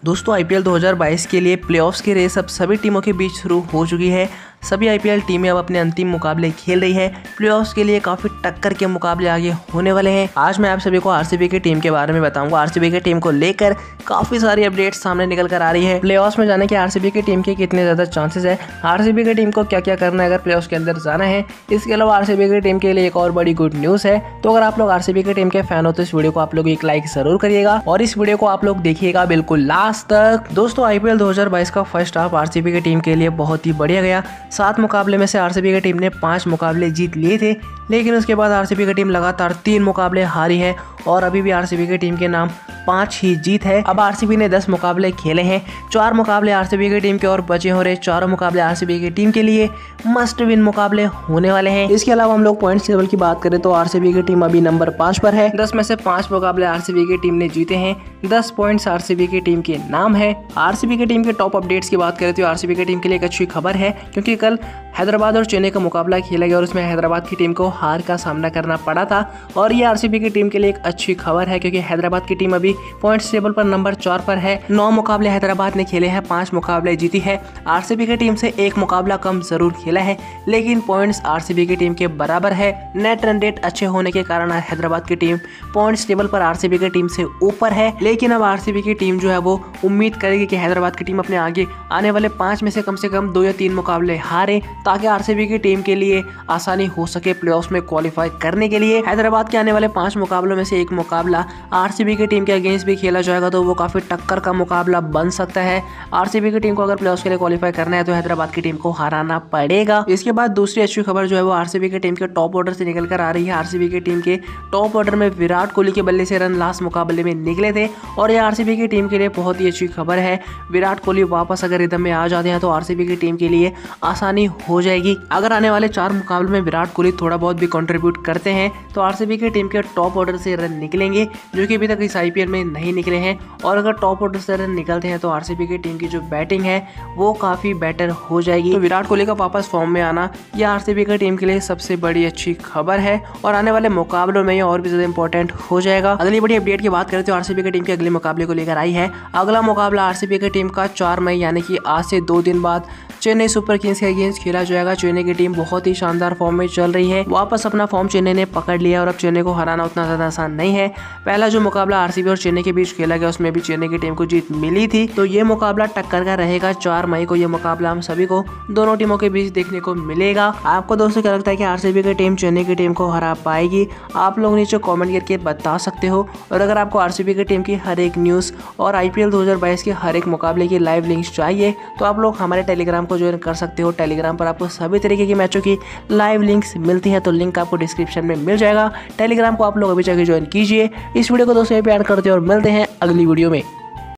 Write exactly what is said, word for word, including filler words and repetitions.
दोस्तों आईपीएल दो हज़ार बाईस के लिए प्लेऑफ्स की रेस अब सभी टीमों के बीच शुरू हो चुकी है। सभी आईपीएल टीमें अब अपने अंतिम मुकाबले खेल रही है। प्लेऑफ्स के लिए काफी टक्कर के मुकाबले आगे होने वाले हैं। आज मैं आप सभी को आरसीबी की टीम के बारे में बताऊंगा। आरसीबी की टीम को लेकर काफी सारी अपडेट्स सामने निकल कर आ रही है। प्लेऑफ्स में जाने के आरसीबी की टीम के कितने ज्यादा चांसेस है, आरसीबी की टीम को क्या क्या करना है अगर प्लेऑफ्स के अंदर जाना है। इसके अलावा आरसीबी की टीम के लिए एक और बड़ी गुड न्यूज है। तो अगर आप लोग आरसीबी की टीम के फैन हो तो इस वीडियो को आप लोग एक लाइक जरूर करिएगा और इस वीडियो को आप लोग देखिएगा बिल्कुल लास्ट तक। दोस्तों आईपीएल दो हज़ार बाईस का फर्स्ट हाफ आरसीबी की टीम के लिए बहुत ही बढ़िया गया। सात मुकाबले में से आरसीबी की टीम ने पांच मुकाबले जीत लिए थे, लेकिन उसके बाद आरसीबी की टीम लगातार तीन मुकाबले हारी है और अभी भी आरसीबी की टीम के नाम पांच ही जीत है। अब आरसीबी ने दस मुकाबले खेले हैं, चार मुकाबले आरसीबी की टीम के और बचे हो रहे चारों मुकाबले आरसीबी की टीम के लिए मस्ट विन मुकाबले होने वाले हैं। इसके अलावा हम लोग पॉइंट्स टेबल की बात करें तो आरसीबी की टीम अभी नंबर पाँच पर है। दस में से पांच मुकाबले आरसीबी की टीम ने जीते हैं, दस पॉइंट्स आरसीबी की टीम के नाम है। आरसीबी की टीम के टॉप अपडेट्स की बात करें तो आरसीबी की टीम के लिए एक अच्छी खबर है, क्योंकि कल हैदराबाद और चेन्नई का मुकाबला खेला गया और उसमें हैदराबाद की टीम को हार का सामना करना पड़ा था। और ये आरसीबी की टीम के लिए एक अच्छी खबर है, क्योंकि हैदराबाद की टीम अभी पॉइंट्स टेबल पर नंबर चार पर है। नौ मुकाबले हैदराबाद ने खेले हैं, पांच मुकाबले जीती है। आरसीबी की टीम से एक मुकाबला कम जरूर खेला है, लेकिन पॉइंट्स आरसीबी की टीम के बराबर है। नेट रन रेट अच्छे होने के कारण हैदराबाद की टीम पॉइंट्स टेबल पर आरसीबी की टीम से ऊपर है। लेकिन अब आरसीबी की टीम जो है वो उम्मीद करेगी कि हैदराबाद की टीम अपने आगे आने वाले पांच में से कम से कम दो या तीन मुकाबले हारे, ताकि आरसीबी की टीम के लिए आसानी हो सके प्लेऑफ्स में क्वालिफाई करने के लिए। हैदराबाद के आने वाले पांच मुकाबलों में से एक मुकाबला आरसीबी की टीम के अगेंस्ट भी खेला जाएगा, तो वो काफी टक्कर का मुकाबला बन सकता है। आरसीबी की टीम को अगर प्लेऑफ्स के लिए क्वालिफाई करना है तो हैदराबाद की टीम को हराना पड़ेगा। इसके बाद दूसरी अच्छी खबर जो है वो आरसीबी की टीम के टॉप ऑर्डर से निकल कर आ रही है। आरसीबी की टीम के टॉप ऑर्डर में विराट कोहली के बल्ले से रन लास्ट मुकाबले में निकले थे और ये आरसीबी की टीम के लिए बहुत ही अच्छी खबर है। विराट कोहली वापस अगर रिदम में आ जाते हैं तो आरसीबी की टीम के लिए आसानी हो जाएगी। अगर आने वाले चार मुकाबलों में विराट कोहली थोड़ा बहुत भी कंट्रीब्यूट करते हैं तो आरसीबी की टीम के टॉप ऑर्डर से रन निकलेंगे, जो कि अभी तक इस आईपीएल में नहीं निकले हैं। और अगर टॉप ऑर्डर से रन निकलते हैं तो आरसीबी की टीम की जो बैटिंग है वो काफी बेटर हो जाएगी। तो विराट कोहली का वापस फॉर्म में आना यह आरसीबी की टीम के लिए सबसे बड़ी अच्छी खबर है और आने वाले मुकाबलों में ये और भी ज्यादा इंपॉर्टेंट हो जाएगा। अगली बड़ी अपडेट की बात करें तो आरसीबी की टीम के अगले मुकाबले को लेकर आई है। अगला मुकाबला आरसीबी की टीम का चार मई यानी कि आज से दो दिन बाद चेन्नई सुपर किंग्स के अगेंस्ट खेला जाएगा। चेन्नई की टीम बहुत ही शानदार फॉर्म में चल रही है, वापस अपना फॉर्म चेन्नई ने पकड़ लिया और अब चेन्नई को हराना उतना ज्यादा आसान नहीं है। पहला जो मुकाबला आरसीबी और चेन्नई के बीच खेला गया उसमें भी चेन्नई की टीम को जीत मिली थी, तो ये मुकाबला टक्कर का रहेगा। चार मई को ये मुकाबला हम सभी को दोनों टीमों के बीच देखने को मिलेगा। आपको दोस्तों क्या लगता है कि आरसीबी की टीम चेन्नई की टीम को हरा पाएगी? आप लोग नीचे कमेंट करके बता सकते हो। और अगर आपको आरसीबी की टीम की हर एक न्यूज़ और आईपीएल दो हज़ार बाईस के हर एक मुकाबले की लाइव लिंक्स चाहिए तो आप लोग हमारे टेलीग्राम को ज्वाइन कर सकते हो। टेलीग्राम पर आपको सभी तरीके की मैचों की लाइव लिंक्स मिलती है, तो लिंक आपको डिस्क्रिप्शन में मिल जाएगा। टेलीग्राम को आप लोग अभी जाके ज्वाइन कीजिए। इस वीडियो को दोस्तों पे ऐड करते हैं और मिलते हैं अगली वीडियो में।